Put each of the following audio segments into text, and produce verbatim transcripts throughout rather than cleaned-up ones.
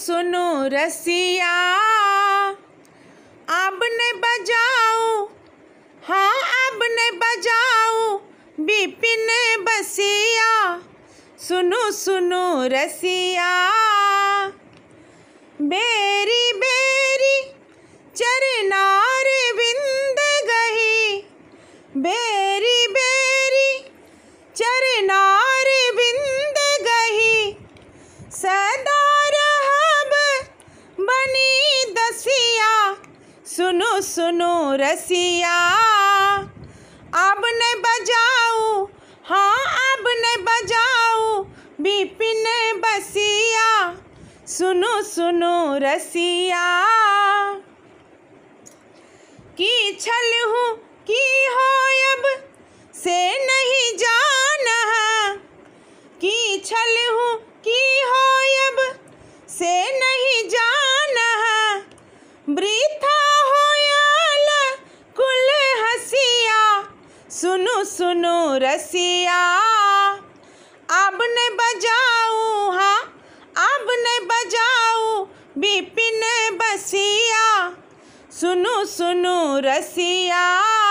सुनो रसिया, अब ने बजाओ, हाँ अब ने बजाओ बिपिन बसिया। सुनो सुनो रसिया, बेरी बेरी चरनार बिंद गही, बेरी बेरी चरनार बिंद गही, सदा रहब बनी दसिया। सुनो सुनो रसिया, अब ने बजाओ, हाँ अब ने बजाओ बिपिन बसिया। सुनो सुनो रसिया, की छल हूँ की हो अब से नहीं जाना, की छल हूँ की हो अब से नहीं जाना, वृथा होयल कुल हसिया। सुनो सुनो रसिया, अब ने बजाओ, हाँ अब ने बजाओ बिपिन बसिया। सुनो सुनो रसिया,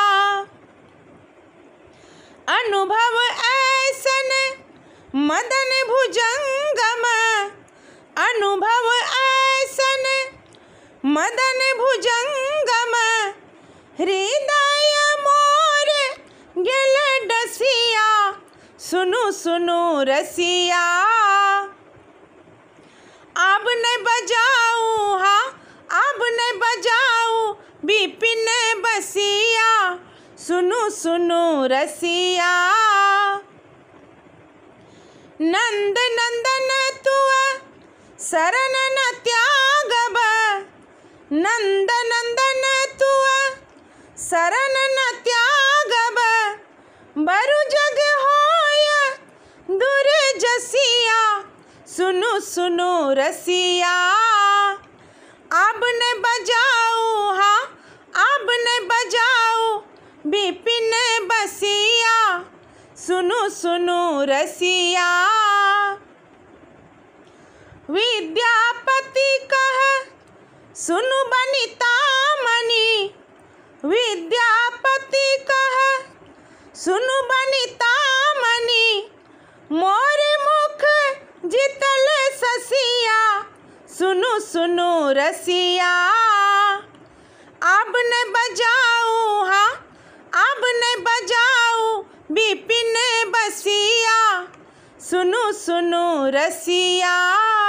अनुभव ऐसन मदन भुजंगम, अनुभव ऐसन मदन भुजंगम, हृदय मोर गेल डसिया। सुनो सुनो रसिया, अब ने बजाओ, हाँ अब ने बजाओ बिपिन बसिया। सुनो सुनो रसिया, नंद नंदन तुअ शरण न त्यागब, नंद नंदन तुअ शरण न त्यागब, बरु जग होय दुर्जसिया। सुनो सुनो रसिया, अब ने बजाओ, हाँ अब ने बजाओ बिपिन बसिया। सुनो सुनो रसिया, विद्यापति कह सुनु बनिता मणि, विद्यापति कह सुनु बनिता मणि, मोर मुख जितल ससिया। सुनो सुनो रसिया, अब ने बजाओ, हाँ अब ने बजाओ बिपिन बसिया। सुनो सुनो रसिया।